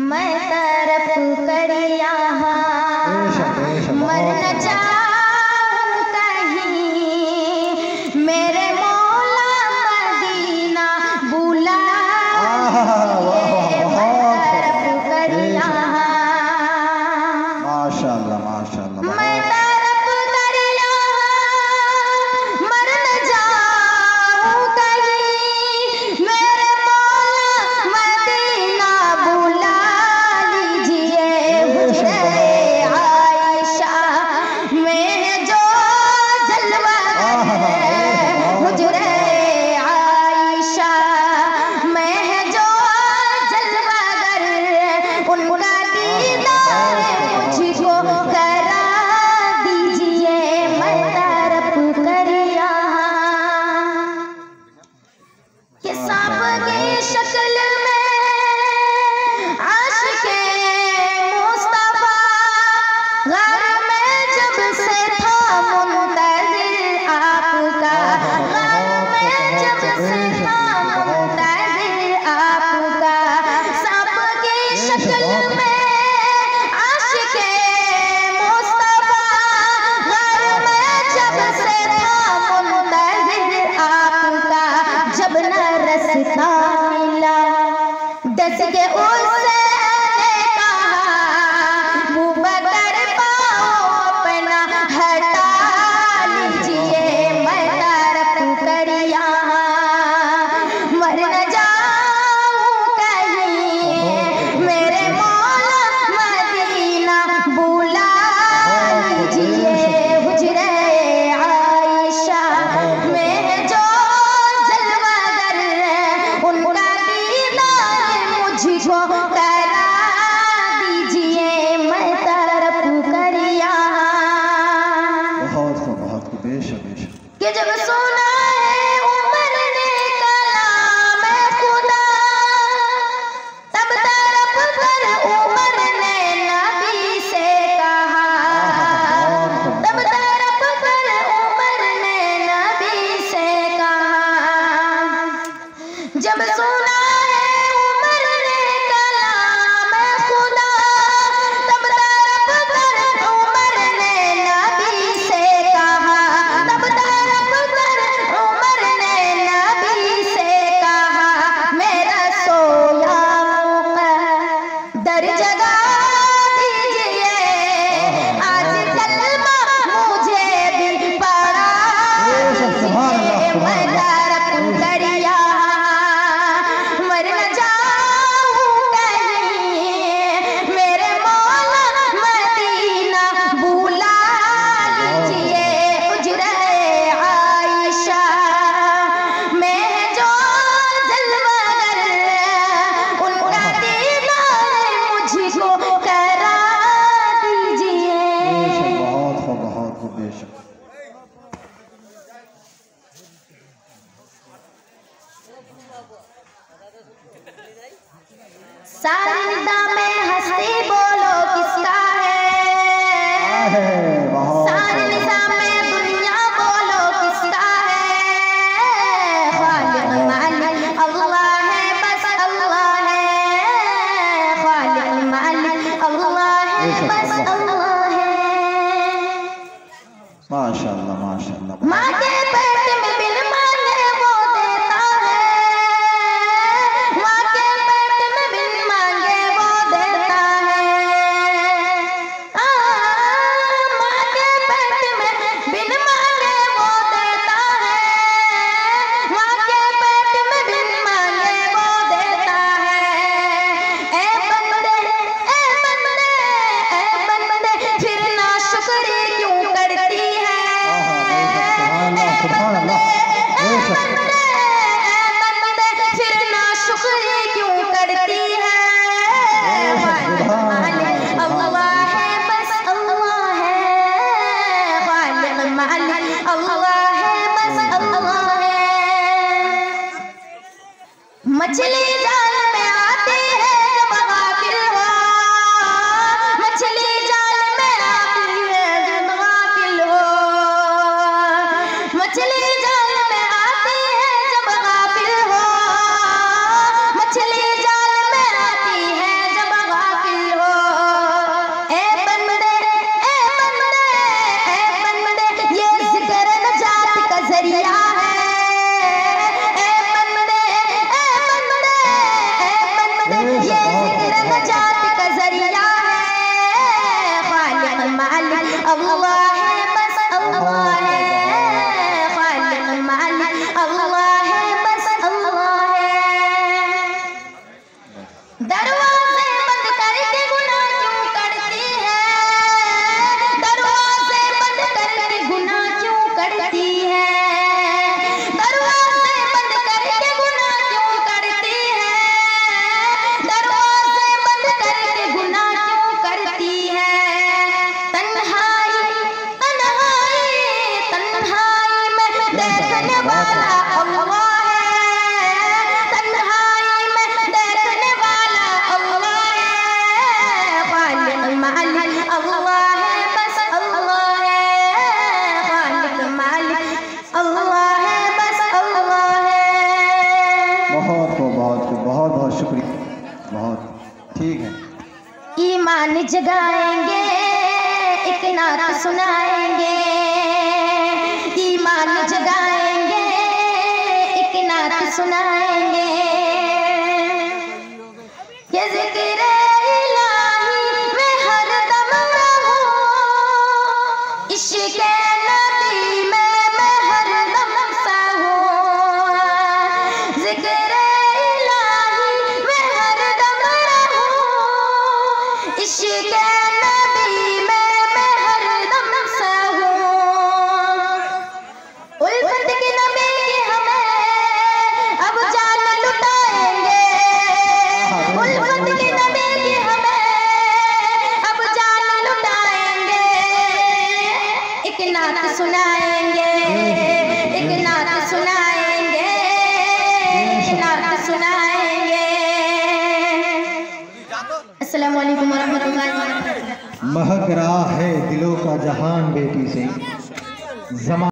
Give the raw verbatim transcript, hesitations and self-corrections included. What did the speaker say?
मैं तरफ करिया मर न जाऊं कहीं, मेरे मौला मदीना बुला तरफ करिया। माशाअल्लाह माशाअल्लाह। मैं तरफ करिया मर न जाऊं कहीं, मेरे मौला मदीना बुला लीजिए। हुजरे आयशा में जो जलवा है, हुजरे आयशा में जो जलवा गर, उनका दीदार मुझको करा दीजिए। मैं तरफ करिया कि सांप की शक्ल में आशिके मुस्तफा, घर में जब से था मुंतज़िर आपका, घर में जब से था मुंतज़िर आपका। सांप की शक्ल में आशिके मुस्तफा, घर में जब से था मुंतज़िर आपका। जब न रस्ता मिला दस के उससे कहा, मुबकर पाओ अपना हटा लीजिए। मैं तरफ करिया मर न जाऊं कहीं, मेरे मौला मदीना बुला लीजिए। हुजरे आयशा में जो जलवा गर, उनका दीदार मुझको करा दीजिए। मैं तरफ करिया बहुत खूब बहुत खूब। बेशक बेशक। कि जब सुना है उमर ने कलाम खुदा, तब तरफ कर उमर ने नबी से कहा, तब तरफ कर उमर ने नबी से कहा। जब सुना है उमर ने कलाम खुदा, तब तरफ कर उमर ने नबी से कहा, तब तरफ कर उमर ने नबी से कहा। मेरा सोया मुक़द्दर जगा दीजिए, आज कलमा मुझे भी पढ़ा दीजिए। मैं तरफ करिया मर न जाऊं कहीं, मेरे मौला मदीना बुला लीजिए। हुजरे आयशा में जो जलवा गर, उनका दीदार मुझको करा दीजिए। बहुत खूब बहुत खूब। बेशक। सारिदा में हस्ती बोलो किसका है, सारे निज़ाम में दुनिया बोलो किसका है। खालिक मालिक अल्लाह है, बस अल्लाह है। खालिक मालिक अल्लाह है, बस अल्लाह है। माशाअल्लाह माशाअल्लाह। माँ के पेट में बिन मांगे वो देता है, माँ के पेट में बिन मांगे वो देता है। आ, माँ के पेट में बिन मांगे वो देता है, माँ के पेट में बिन मांगे वो देता है। ए बंदे ए बंदे ए बंदे फिर नाशुक्री क्यों करती है। दरवाजे बंद करके गुनाह क्यों करती है, दरवाजे बंद करके गुनाह क्यों करती है, दरवाजे बंद करके गुनाह क्यों करती है, दरवाजे बंद करके गुनाह क्यों करती है। तन्हाई तन्हाई तन्हाई में देखने वाला अल्लाह बहुत खूब, बहुत खूब, बहुत बहुत शुक्रिया, बहुत ठीक है। ईमान जगाएंगे, एक नात सुनाएंगे, ईमान जगाएंगे, एक नात सुनाएंगे। ये ज़िक्र इलाही में हरदम रहूं, इश्क़ नबी में मैं हरदम सहूं, ज़िक्र इलाही में हरदम रहूं, इश्क़ नबी में मैं हरदम सहूं। उल्फत की नबी की हमें अब जान लुटाएंगे, उल्फत की नबी की हमें अब जान लुटाएंगे। एक नात सुनाएंगे, एक नात सुनाएंगे, एक नात सुनाएंगे। अस्सलामु अलैकुम वरहमतुल्लाहि वबरकातुहू। महक रहा है दिलों का जहान बेटी से, ज़मा